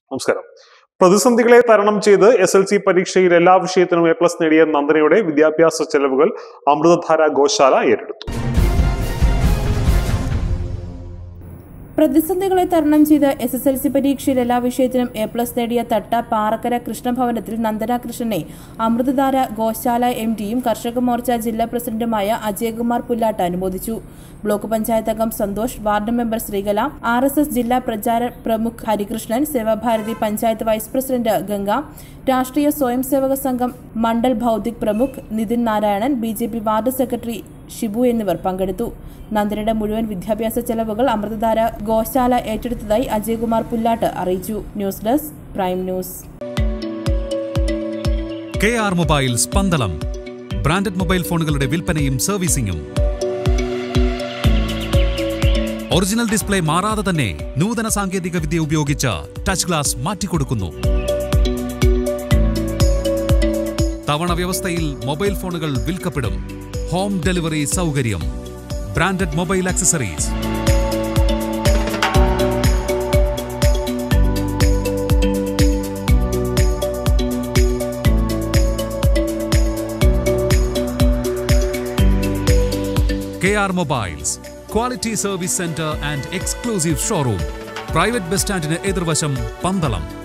നമസ്കാരം. പ്രതിസന്ധികളെ തരണം ചെയ്ത് SLC പരീക്ഷയിൽ എല്ലാ വിഷയത്തിനും A+ നേടിയ നന്ദനയുടെ വിദ്യാഭ്യാസ ചെലവുകൾ അമൃതധാര ഗോശാല ഏറ്റെടുത്തു. പ്രതിസന്ധികളെ തരണം ചെയ്ത് SSLC പരീക്ഷയിൽ എല്ലാ വിഷയത്തിനും A+ നേടിയ തട്ട പാറക്കര കൃഷ്ണഭവനത്തിൽ നന്ദന കൃഷ്ണനെ അമൃതധാര ഗോശാല MDയും കർഷക മോർച്ച ജില്ലാ പ്രസിഡന്റുമായ അജയകുമാർ പുല്ലാട്ട് അനുമോദിച്ചു. ബ്ലോക്ക് പഞ്ചായത്ത് അംഗം Santhosh, ward member Sreekala, RSS ജില്ലാ പ്രചാര പ്രമുഖ് Harikrishnan, Sevabharathi panchayat vice president Ganga, Rashtriya Swayamsevak Sangh മണ്ഡൽ ഭൌതിക് പ്രമുഖ് Nithin Narayanan, BJP ward secretary Shibu എന്നിവർ പങ്കെടുത്തു. നന്ദനയുടെ മുഴുവൻ വിദ്യാഭ്യാസ ചെലവുകൾ അമൃതധാര ഗോശാല ഏറ്റെടുത്തതായി അജയകുമാർ പുല്ലാട്ട് അറിയിച്ചു. News desk prime news. KR mobile സ്പന്ദനം ബ്രാൻഡഡ് മൊബൈൽ ഫോണുകളുടെ വിൽപ്പനയും സർവീസിംഗും. ഒറിജിനൽ ഡിസ്പ്ലേ മാറാതെ തന്നെ നൂതന സാങ്കേതിക വിദ്യ ഉപയോഗിച്ച് ടച്ച് ഗ്ലാസ് മാറ്റിക്കൊടുക്കുന്നു. തവണ വ്യവസ്ഥയിൽ മൊബൈൽ ഫോണുകൾ വിൽക്കപ്പെടും. ഹോം ഡെലിവറി സൗകര്യം. Branded mobile accessories. KR Mobiles, Quality Service Center and Exclusive Showroom. Private Bus Stand എതിർവശം പന്തളം.